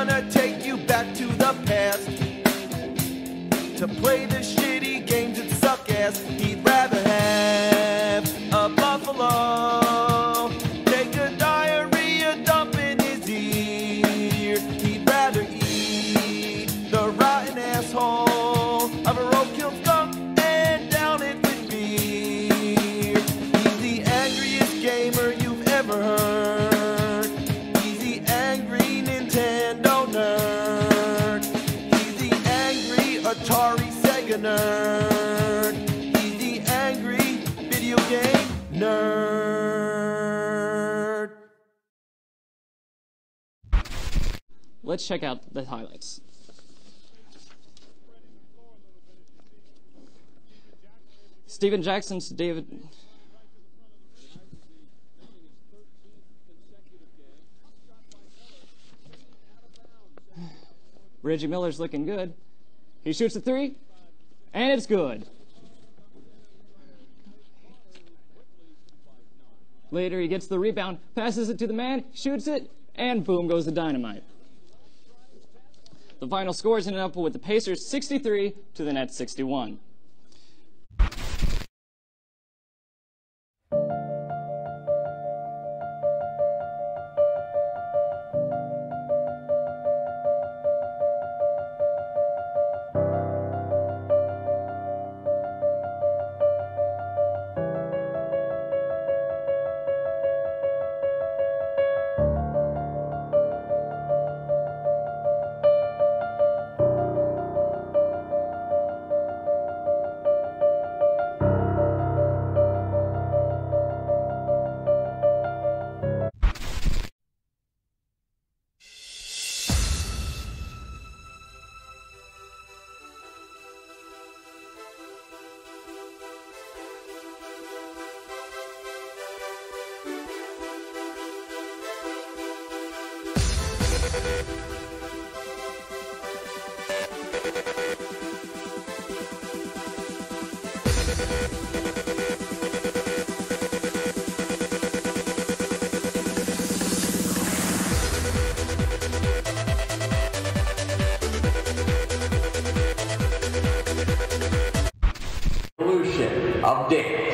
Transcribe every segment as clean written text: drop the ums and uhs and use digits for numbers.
gonna take you back to the past to play the shitty games that suck ass. He'd rather have a buffalo take a diarrhea dump in his ear. He'd rather eat the rotten asshole of a roadkill skunk and down it with beer. He's the angriest gamer you've ever heard. He's the angry Nintendo nerd. He's the angry Atari Sega nerd. He's the angry video game nerd. Let's check out the highlights. Steven Jackson's David. Reggie Miller's looking good. He shoots a three, and it's good. Later, he gets the rebound, passes it to the man, shoots it, and boom goes the dynamite. The final scores ended up with the Pacers 63 to the Nets 61. Evolution of dance.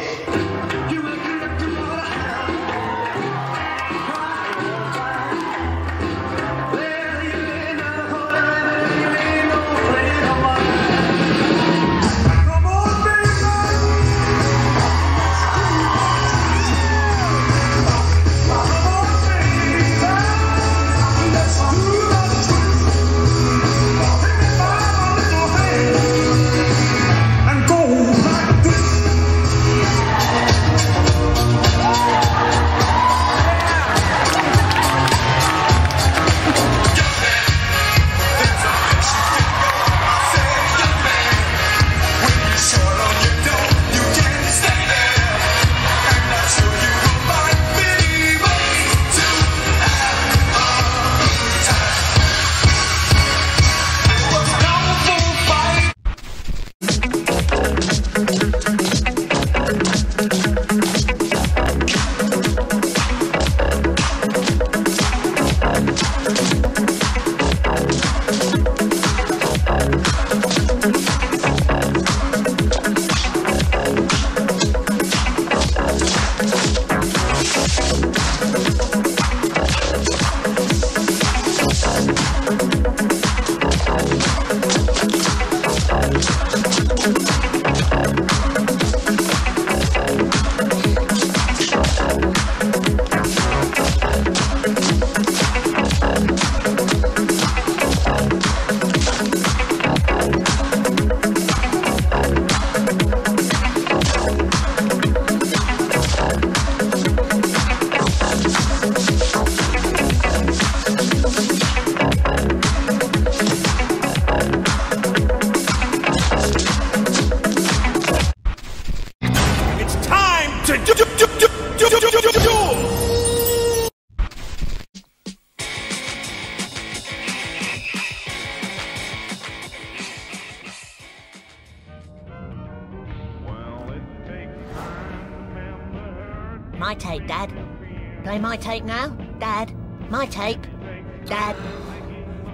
My tape, Dad. Play my tape now, Dad. My tape, Dad.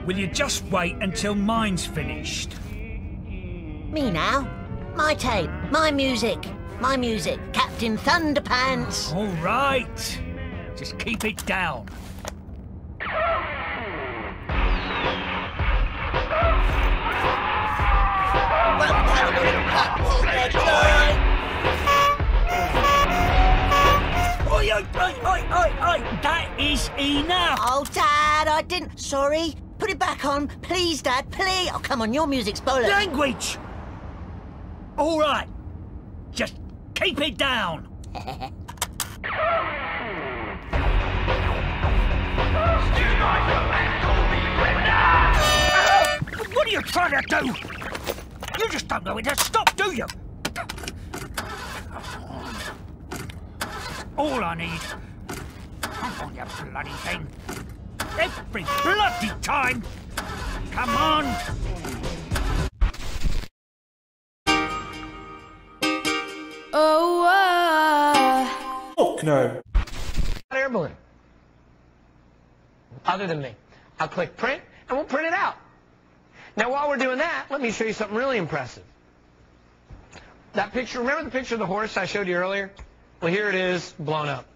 Will you just wait until mine's finished? Me now. My tape, my music, Captain Thunderpants. All right. Just keep it down. Oi, oi, oi, oi, oi, oi! That is enough! Oh, Dad, I didn't... Sorry. Put it back on. Please, Dad, please. Oh, come on, your music's bollocks. Language! All right. Just keep it down. What are you trying to do? You just don't know when to stop, do you? All I need. Come on, you bloody thing. Every bloody time. Come on. Fuck no. Air balloon. Other than me. I'll click print and we'll print it out. Now while we're doing that, let me show you something really impressive. That picture, remember the picture of the horse I showed you earlier? Well, here it is, blown up.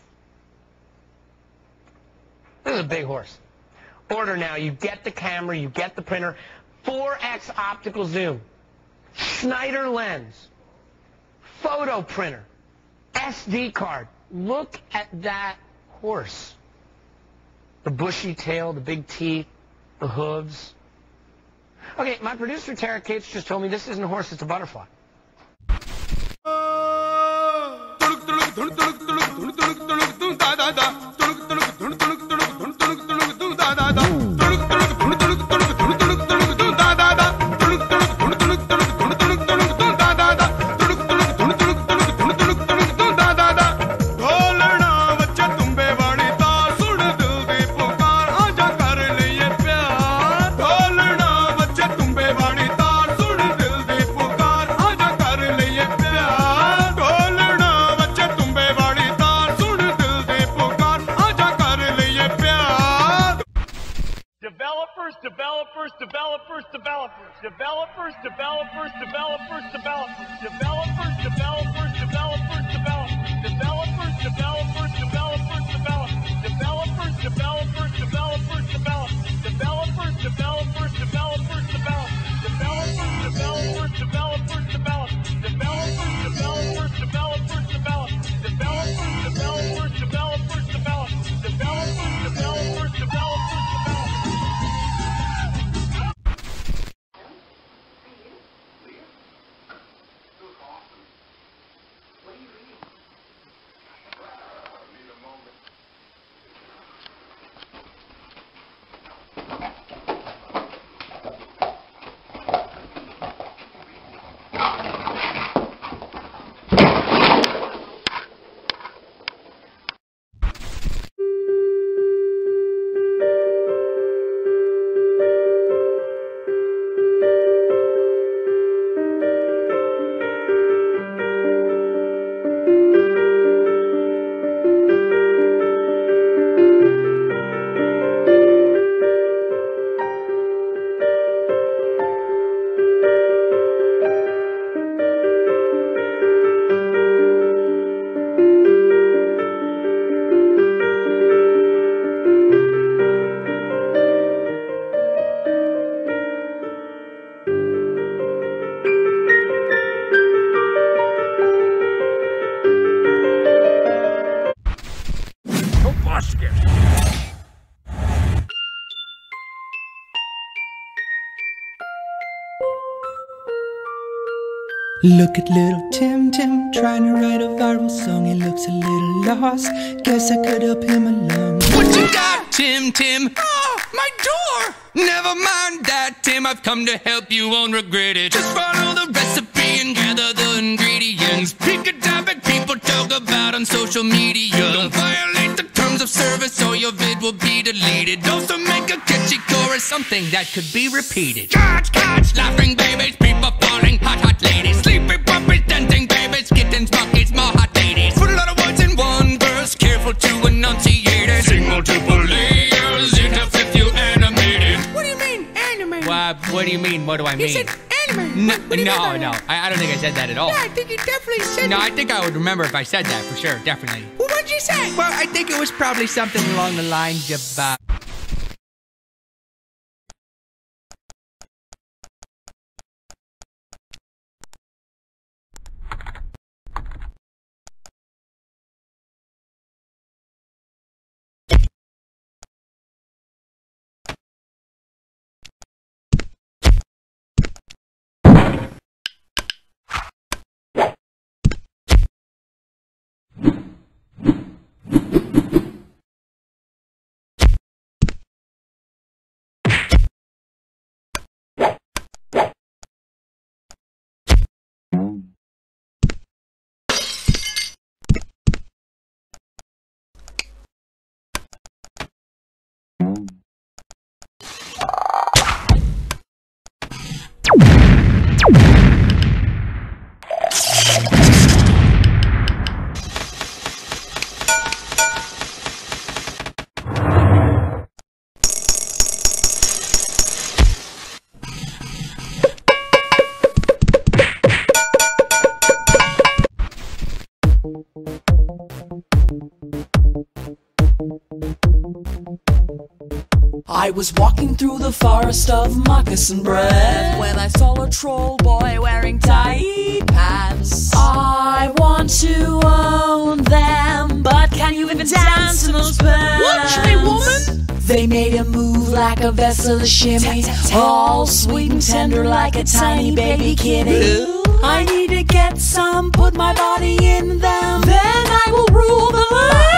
This is a big horse. Order now, you get the camera, you get the printer, 4x optical zoom, Schneider lens, photo printer, SD card. Look at that horse. The bushy tail, the big teeth, the hooves. Okay, my producer Tara Cates just told me this isn't a horse, it's a butterfly. Look at little Tim trying to write a viral song. He looks a little lost. Guess I could help him along. What you got, Tim? Oh, my door! Never mind that, Tim. I've come to help you, won't regret it. Just follow the recipe and gather the ingredients. Pick a topic people talk about on social media. Don't violate the terms of service or your vid will be deleted. Also make a catchy chorus, something that could be repeated. Catch, laughing babies, people falling, hot ladies. Sleepy puppies, dancing babies, kittens, monkeys, more hot ladies. Put a lot of words in one verse, careful to enunciate it. Sing multiple layers, interfere if you animate it. what do you mean? What do I mean? He said anime. No. I don't think I said that at all. Yeah, I think you definitely said No, it. I think I would remember if I said that for sure, definitely. Well, what'd you say? Well, I think it was probably something along the lines of, I was walking through the forest of moccasin bread when I saw a troll boy wearing tight pants. I want to own them, but can you even dance in those pants? Watch me, woman! They made him move like a vessel of shimmy, all sweet and tender like a tiny baby kitty. I need to get some, put my body in them, then I will rule the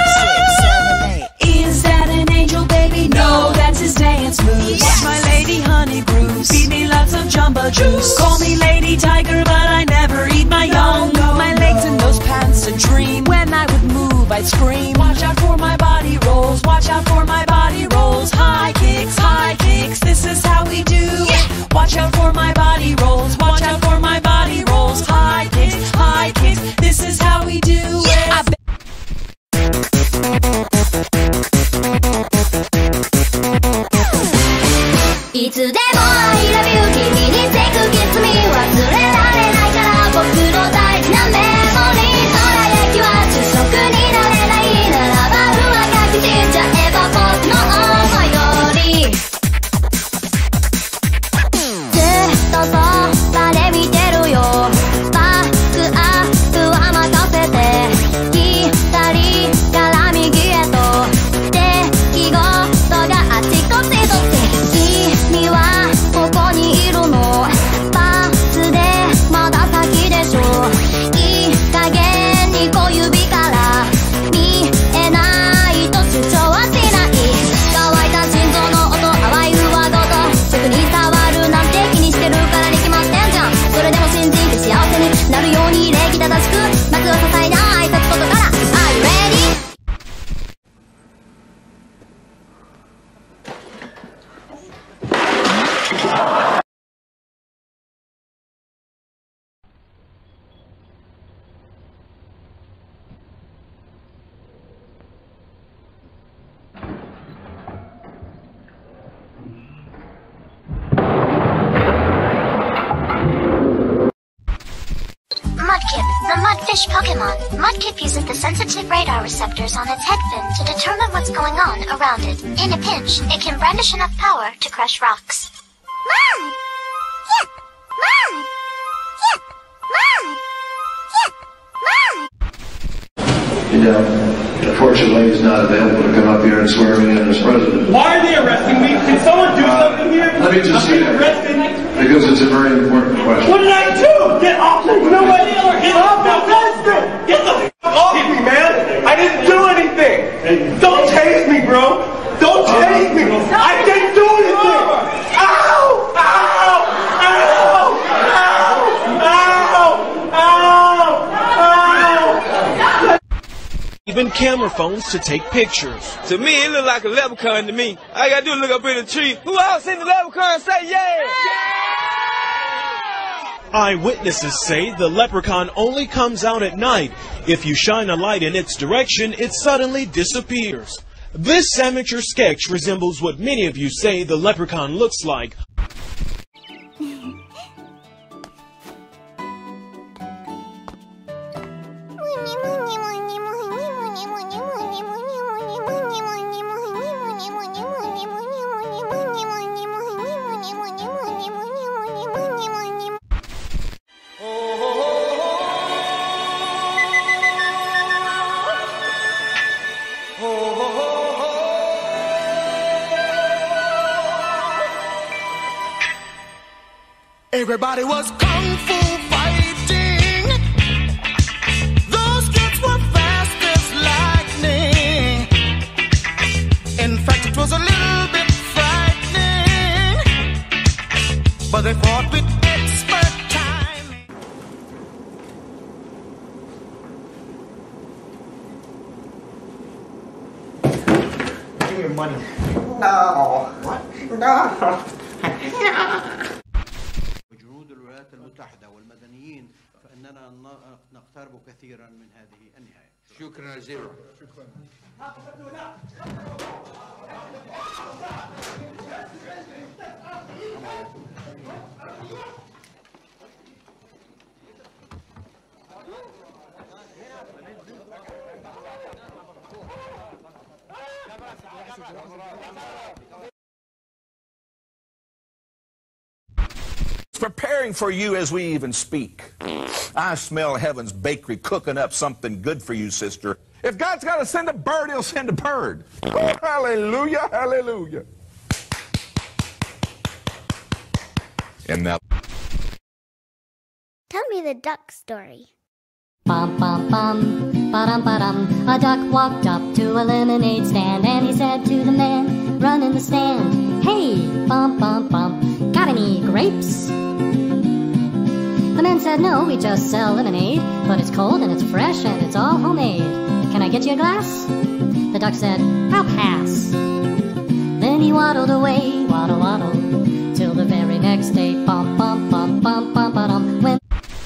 land. 5, 6, 7, 8. Is that an angel, baby? No, that's his dance moves. Yes. My lady honey brews, feed me lots of jumbo juice. Call me Lady Tiger, but I never eat my young. My legs in those pants a dream. When I would move, I'd scream. Watch out for my body rolls. Watch out for my body rolls. High kicks. This is how we do. Yeah. Watch out for my body rolls. Watch out for my body rolls. High kicks. This is how we do. Yeah. いつでも I love you 君に Take a kiss me 忘れられないから僕の大事なメモリー空焼きは主食になれないならば上書きしちゃえば僕の思い通りずっとそばで見てるよバックアップは任せて左から右へと出来事があちこちと君はここにいるのバスでまだ先でしょいい加減に小指から見えないと主張はしない乾いた心臓の音淡い上ごと食に触るなんて気にしてるからに決まってんじゃんそれでも信じて幸せになるように礼儀正しくまずは些細な挨拶ことから Are you ready? Mudkip, the mudfish Pokemon. Mudkip uses the sensitive radar receptors on its head fin to determine what's going on around it. In a pinch, it can brandish enough power to crush rocks. Mom! Yip! Mom! Yip! Mom! Yip! Mom! You know, unfortunately, he's not available to come up here and swear me in as president. Why are they arresting me? Can someone do something here? Let me just say that, because it's a very important question. What did I do? Get off me! You know what? Get off my husband! Get the f*** off me, man! I didn't do anything! Don't tase me, bro! Don't tase me! I didn't do anything! Ow! Ow! Ow! Ow! Ow! Ow! Even camera phones to take pictures. To me, it look like a leprechaun to me. All I gotta do is look up in the tree. Who else seen the leprechaun and say yeah? Eyewitnesses say the leprechaun only comes out at night. If you shine a light in its direction, it suddenly disappears. This amateur sketch resembles what many of you say the leprechaun looks like. Everybody was kung fu fighting. Those kids were fast as lightning. In fact, it was a little bit frightening, but they fought with expert timing. Give me your money. No. What? No. وجنود الولايات المتحدة والمدنيين فإننا نقترب كثيرا من هذه النهاية. شكرا جزيلا. Preparing for you as we even speak. I smell Heaven's bakery cooking up something good for you, sister. If God's got to send a bird, he'll send a bird. Oh, hallelujah, hallelujah. And now, Tell me the duck story. Bum bum bum, ba-dum ba-dum. A duck walked up to a lemonade stand and he said to the man, run in the stand, hey, bum bum bum, got any grapes? The man said, no, we just sell lemonade, but it's cold and it's fresh and it's all homemade. Can I get you a glass? The duck said, I'll pass. Then he waddled away, waddle waddle, till the very next day, bum bum bum bum bum ba-dum. When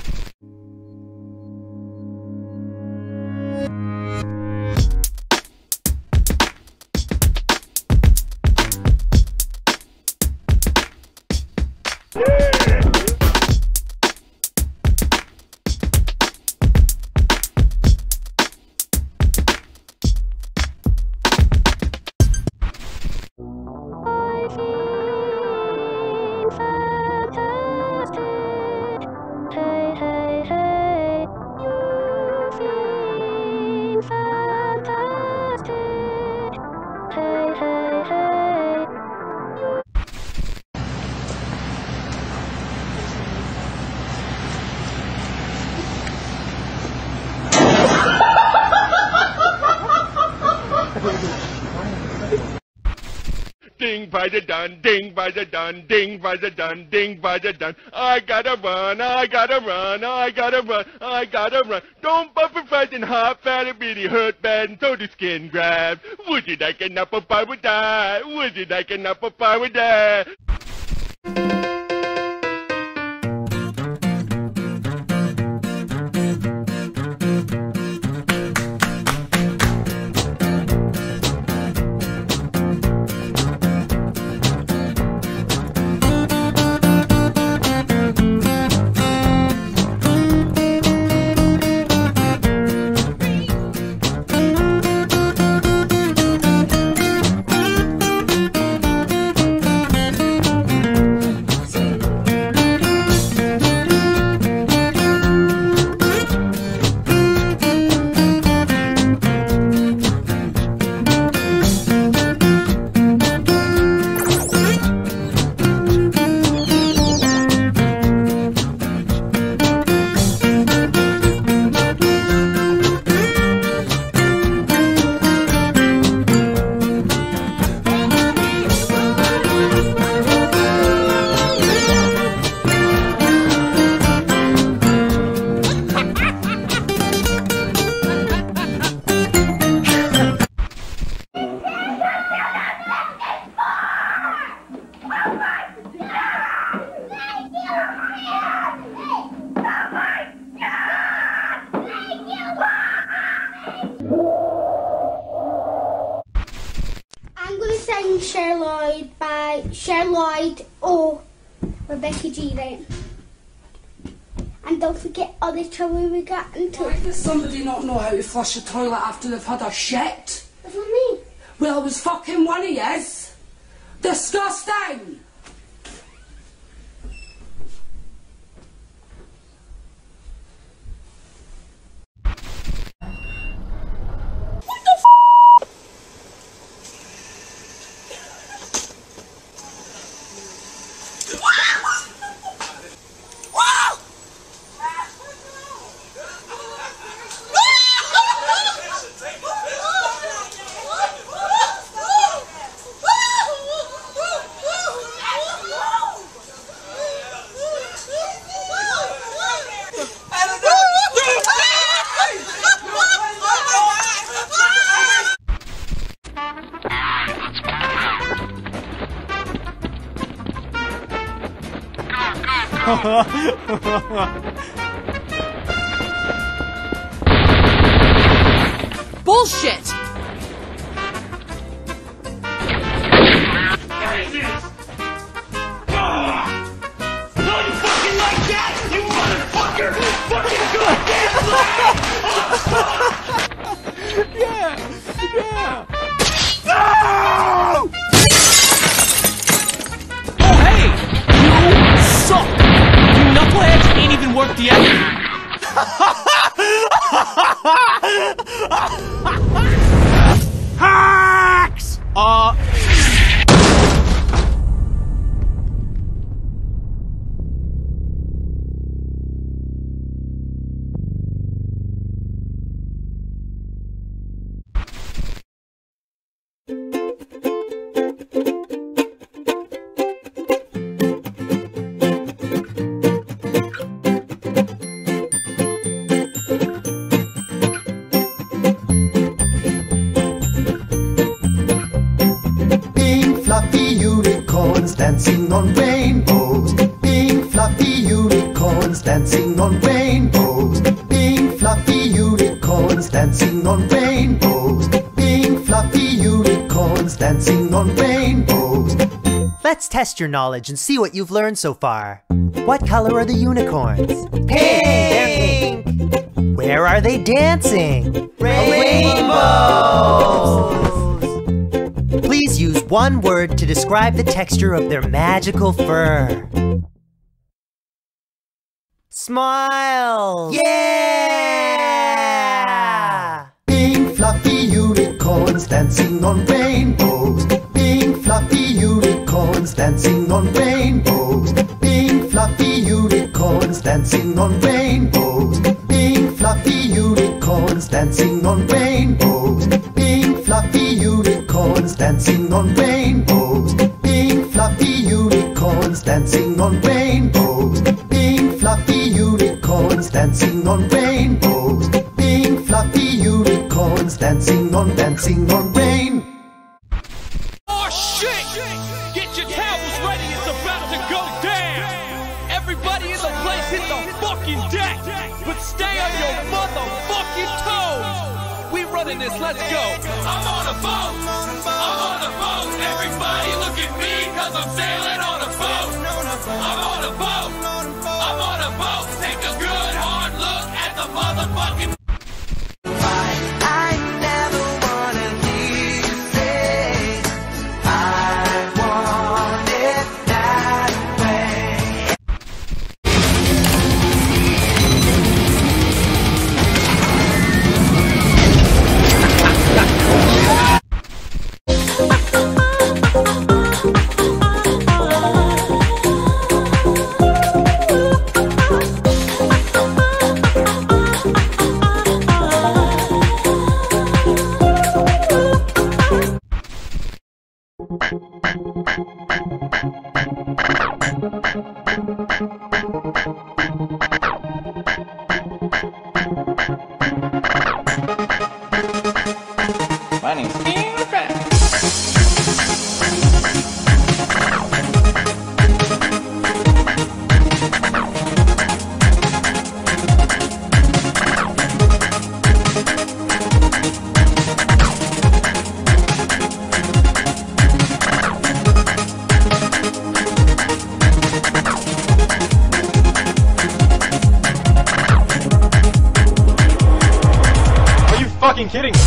Ding by the dun, ding by the dun, ding by the dun, ding by the dun. I gotta run, I gotta run, I gotta run, I gotta run. Don't bump and fight and hot, fat and really hurt bad and so the skin grabs. Would you like an apple pie with that? Would you like an apple pie with that? Cher Lloyd by Cher Lloyd or Rebecca G. Right? And don't forget all the trouble we got into. Why does somebody not know how to flush a toilet after they've had a shit? That's what I mean. Well, it was fucking one of yous. Disgusting! Bullshit! Yeah! Yeah! No! Oh, hey! You suck! You knuckleheads ain't even worth the effort! Hacks! Dancing on rainbows, pink fluffy unicorns dancing on rainbows, pink fluffy unicorns dancing on rainbows, pink fluffy unicorns dancing on rainbows. Let's test your knowledge and see what you've learned so far. What color are the unicorns? Pink! They're pink. Where are they dancing? Rainbows! Please use one word to describe the texture of their magical fur. Smile! Yeah! Pink fluffy unicorns dancing on rainbows, pink fluffy unicorns dancing on rainbows, pink fluffy unicorns dancing on rainbows, pink fluffy unicorns dancing on rainbows, pink fluffy unicorns dancing on rainbows, pink fluffy unicorns dancing on rainbows, pink fluffy unicorns dancing on rainbows, pink fluffy unicorns dancing on rain. Oh shit! Get your towels ready, it's about to go down! Everybody in the place hit the fucking deck! But stay on your motherfucking toes! We running this, let's go! I'm on a boat! I'm on a boat! Everybody look at me, cause I'm sailing on a boat! I'm on a boat! I'm on a boat! Take a good hard look at the motherfucking... My name's Are you fucking kidding me?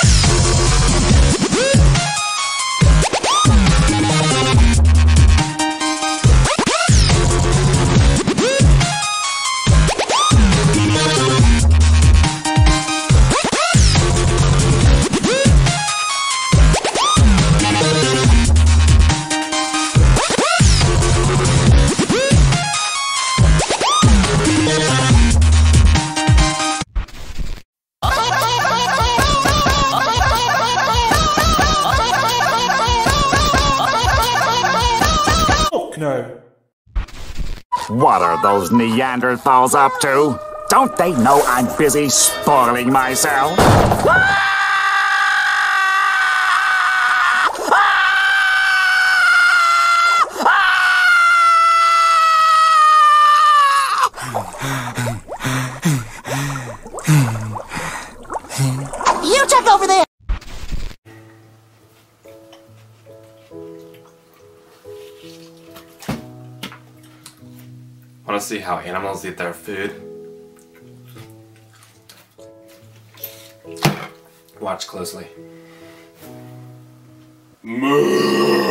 No. What are those Neanderthals up to? Don't they know I'm busy spoiling myself? want to see how animals eat their food? Watch closely. Moo!